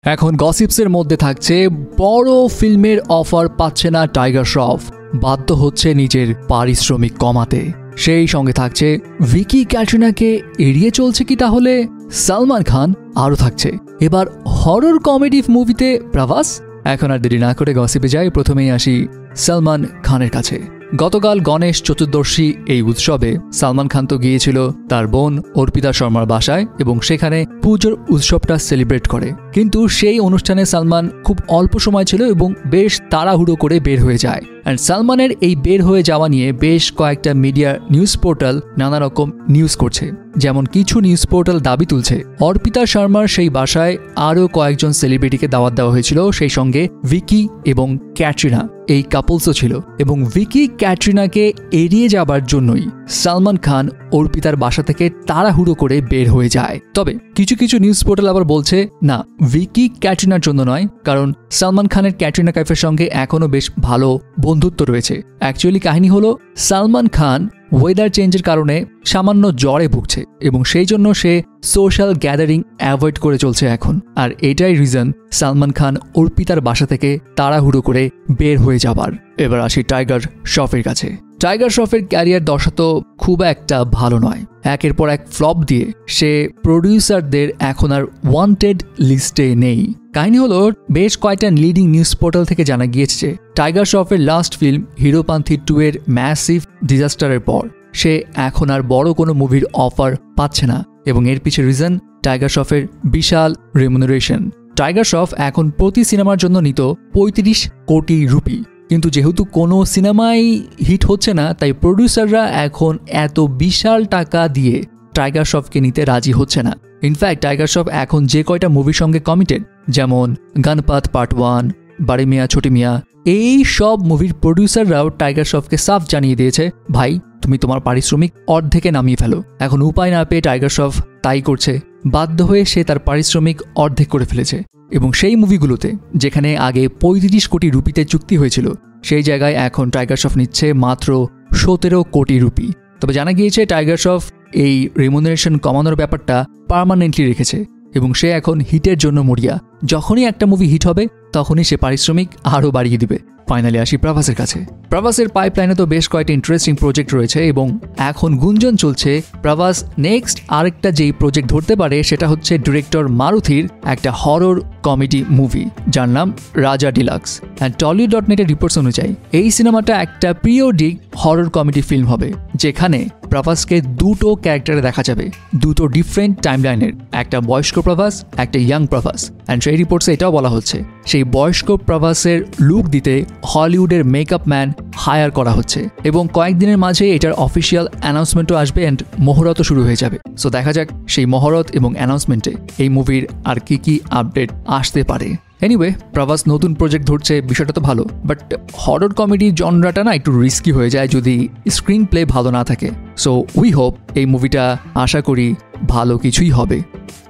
এখন গসিপসের মধ্যে থাকছে বড় ফিল্মের অফার পাচ্ছে না টাইগার শ্রফ, বাধ্য হচ্ছে নিজের পারিশ্রমিক কমাতে। সেই সঙ্গে থাকছে ভিকি ক্যাটরিনাকে এড়িয়ে চলছে কি তাহলে সালমান খান, আরও থাকছে এবার হরর কমেডি মুভিতে প্রভাস। এখন আর দেরি না করে গসিপে যাই, প্রথমেই আসি সালমান খানের কাছে। গতকাল গণেশ চতুর্দশী এই উৎসবে সালমান খান তো গিয়েছিল তার বোন অর্পিতা শর্মার বাসায় এবং সেখানে পুজোর উৎসবটা সেলিব্রেট করে, কিন্তু সেই অনুষ্ঠানে সালমান খুব অল্প সময় ছিল এবং বেশ তাড়াহুড়ো করে বের হয়ে যায়। অ্যান্ড সালমানের এই বের হয়ে যাওয়া নিয়ে বেশ কয়েকটা মিডিয়া নিউজ পোর্টাল নানা রকম নিউজ করছে। যেমন কিছু নিউজ পোর্টাল দাবি তুলছে অর্পিতা শর্মার সেই বাসায় আরও কয়েকজন সেলিব্রিটিকে দাওয়াত দেওয়া হয়েছিল, সেই সঙ্গে ভিকি এবং ক্যাটরিনা এই কাপলসও ছিল, এবং ভিকি ক্যাটরিনাকে এড়িয়ে যাবার জন্যই সালমান খান অর্পিতার বাসা থেকে তাড়াহুড়ো করে বের হয়ে যায়। তবে কিছু কিছু নিউজ পোর্টাল আবার বলছে না, ভিকি ক্যাটরিনার জন্য নয়, কারণ সালমান খানের ক্যাটরিনা কাইফের সঙ্গে এখনও বেশ ভালো বন্ধুত্ব রয়েছে। অ্যাকচুয়ালি কাহিনী হলো সালমান খান ওয়েদার চেঞ্জের কারণে সামান্য জ্বরে ভুগছে এবং সেই জন্য সে সোশ্যাল গ্যাদারিং অ্যাভয়েড করে চলছে এখন, আর এটাই রিজন সালমান খান অর্পিতার বাসা থেকে তাড়াহুড়ো করে বের হয়ে যাবার। এবার আসি টাইগার শ্রফের কাছে। টাইগার শ্রফের ক্যারিয়ার দশা তো খুব একটা ভালো নয়, একের পর এক ফ্লপ দিয়ে সে প্রডিউসারদের এখন আর ওয়ান্টেড লিস্টে নেই। কাহিনী হলো বেশ কয়েকটা লিডিং নিউজ পোর্টাল থেকে জানা গিয়েছে টাইগার শ্রফের লাস্ট ফিল্ম হিরোপান্থী 2 এর ম্যাসিভ ডিজাস্টারের পর সে এখন আর বড় কোনো মুভির অফার পাচ্ছে না, এবং এর পিছে রিজন টাইগার শ্রফের বিশাল রেমুনারেশন। টাইগার শ্রফ এখন প্রতি সিনেমার জন্য নিত 35 কোটি রুপি, কিন্তু যেহেতু কোনো সিনেমাই হিট হচ্ছে না তাই প্রডিউসাররা এখন এত বিশাল টাকা দিয়ে টাইগার শ্রফকে নিতে রাজি হচ্ছে না। ইনফ্যাক্ট টাইগার শ্রফ এখন যে কয়টা মুভির সঙ্গে কমিটেড, যেমন গণপত পার্ট 1, বাড়ি মিয়া ছোটি মিয়া, এই সব মুভির প্রডিউসাররাও টাইগার শ্রফকে সাফ জানিয়ে দিয়েছে ভাই তুমি তোমার পারিশ্রমিক অর্ধেকে নামিয়ে ফেলো। এখন উপায় না পেয়ে টাইগার শ্রফ তাই করছে, বাধ্য হয়ে সে তার পারিশ্রমিক অর্ধেক করে ফেলেছে, এবং সেই মুভিগুলোতে যেখানে আগে 35 কোটি রুপিতে চুক্তি হয়েছিল সেই জায়গায় এখন টাইগার শ্রফ নিচ্ছে মাত্র 17 কোটি রুপি। তবে জানা গিয়েছে টাইগার শ্রফ এই রেমুনারেশন কমানোর ব্যাপারটা পার্মানেন্টলি রেখেছে এবং সে এখন হিটের জন্য মরিয়া। যখনই একটা মুভি হিট হবে তখনই সে পারিশ্রমিক আরও বাড়িয়ে দিবে। ফাইনালি আসি প্রভাসের কাছে। প্রভাসের পাইপলাইনে তো বেশ কয়েকটা ইন্টারেস্টিং প্রজেক্ট রয়েছে এবং এখন গুঞ্জন চলছে প্রভাস নেক্সট আরেকটা যেই প্রজেক্ট ধরতে পারে সেটা হচ্ছে ডিরেক্টর মারুথির একটা হরর কমেডি মুভি যার নাম রাজা ডিলাক্স। অ্যান্ড টলিউড.নেটের রিপোর্টস অনুযায়ী এই সিনেমাটা একটা পিরিয়ডিক হরর কমেডি ফিল্ম হবে, যেখানে প্রভাসকে দুটো ক্যারেক্টারে দেখা যাবে, দুটো ডিফারেন্ট টাইমলাইনের, একটা বয়স্ক প্রভাস, একটা ইয়াং প্রভাস। অ্যান্ড সেই রিপোর্টসে এটাও বলা হচ্ছে সেই বয়স্ক প্রভাসের লুক দিতে হলিউডের মেকআপ ম্যান হায়ার করা হচ্ছে এবং কয়েকদিনের মাঝে এটার অফিসিয়াল অ্যানাউন্সমেন্টও আসবে অ্যান্ড মহরতও শুরু হয়ে যাবে। সো দেখা যাক সেই মহরত এবং অ্যানাউন্সমেন্টে এই মুভির আর কি আপডেট আসতে পারে। এনিওয়ে, প্রভাস নতুন প্রজেক্ট ধরছে, বিষয়টা তো ভালো, বাট হরর কমেডি জনরাটা না একটু রিস্কি হয়ে যায় যদি স্ক্রিন প্লে ভালো না থাকে। সো উই হোপ এই মুভিটা আশা করি ভালো কিছুই হবে।